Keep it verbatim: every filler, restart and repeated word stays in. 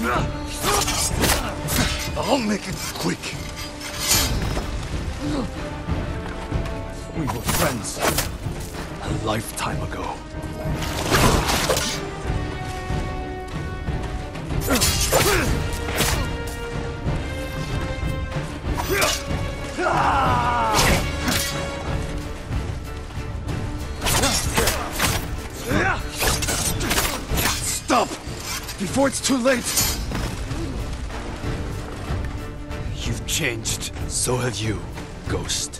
I'll make it quick. We were friends a lifetime ago. Stop! Before it's too late! You've changed. So have you, Ghost.